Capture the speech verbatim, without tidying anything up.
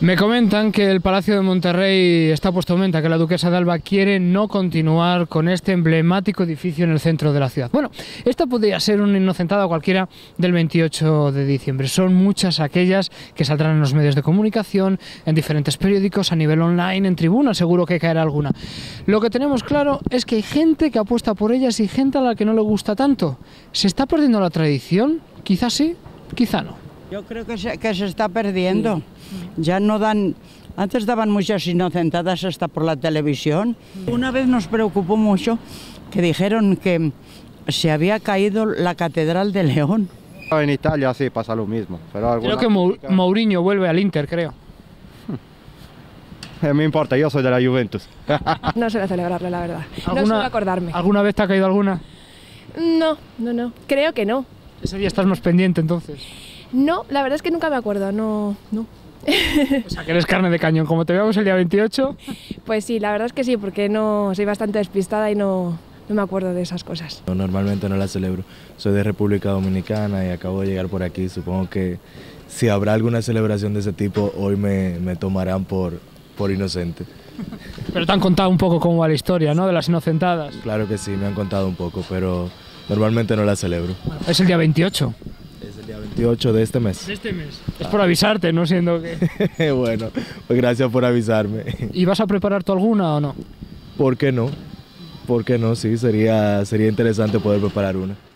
Me comentan que el Palacio de Monterrey está puesto en venta, que la duquesa de Alba quiere no continuar con este emblemático edificio en el centro de la ciudad. Bueno, esta podría ser una inocentada cualquiera del veintiocho de diciembre. Son muchas aquellas que saldrán en los medios de comunicación, en diferentes periódicos, a nivel online, en tribuna, seguro que caerá alguna. Lo que tenemos claro es que hay gente que apuesta por ellas y gente a la que no le gusta tanto. ¿Se está perdiendo la tradición? Quizás sí, quizá no. Yo creo que se, que se está perdiendo. Ya no dan... Antes daban muchas inocentadas hasta por la televisión. Una vez nos preocupó mucho que dijeron que se había caído la Catedral de León. En Italia sí pasa lo mismo. Pero creo que Mou Mourinho vuelve al Inter, creo. Eh, me importa, yo soy de la Juventus. No suelo celebrarlo, la verdad. ¿Alguna, no suelo acordarme. ¿Alguna vez te ha caído alguna? No, no, no. Creo que no. Ese día estás más pendiente, entonces. No, la verdad es que nunca me acuerdo, no, no. O sea, que eres carne de cañón. Como te veamos el día veintiocho... Pues sí, la verdad es que sí, porque no soy bastante despistada y no, no me acuerdo de esas cosas. Normalmente no la celebro. Soy de República Dominicana y acabo de llegar por aquí. Supongo que si habrá alguna celebración de ese tipo, hoy me, me tomarán por, por inocente. Pero te han contado un poco cómo va la historia, ¿no? De las inocentadas. Claro que sí, me han contado un poco, pero normalmente no la celebro. Bueno, es el día veintiocho. Es el día veintiocho de este mes. De este mes. Es por avisarte, no siendo que... Bueno, pues gracias por avisarme. ¿Y vas a preparar tú alguna o no? ¿Por qué no? ¿Por qué no? Sí, sería, sería interesante poder preparar una.